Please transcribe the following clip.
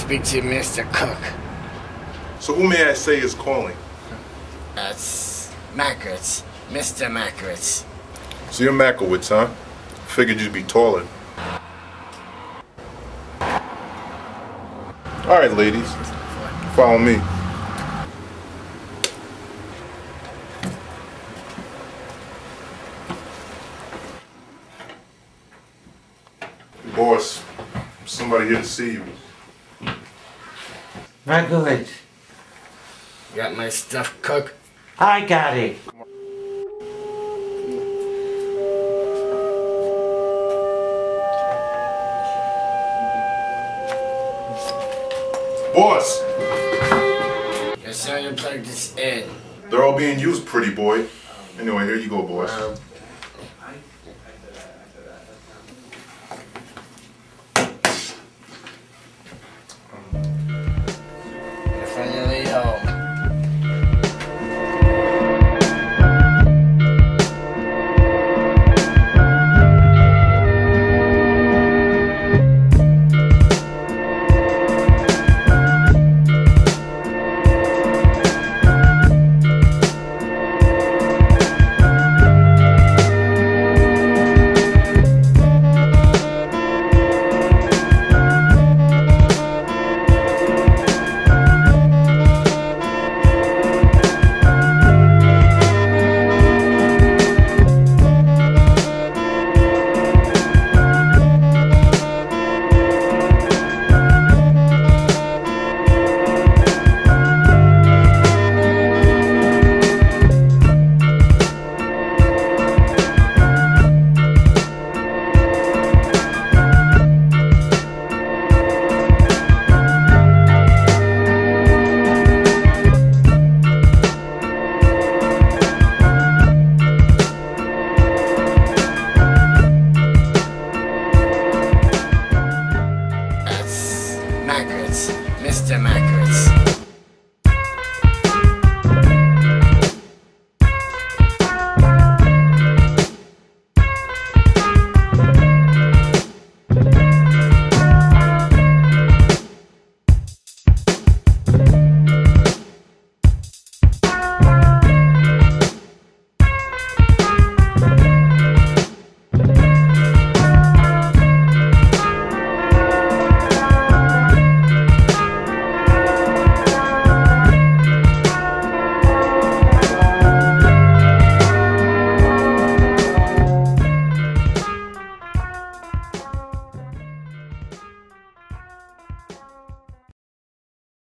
speak to Mr. Cook. So who may I say is calling? That's Mackewicz. Mr. Mackewicz. So you're Mackewicz, huh? Figured you'd be taller. Alright, ladies. Follow me. Boss, somebody here to see you. Mackewicz. Got my stuff, Cook? I got it. Boss! Yes, sir, you plug this in. They're all being used, pretty boy. Anyway, here you go, boss.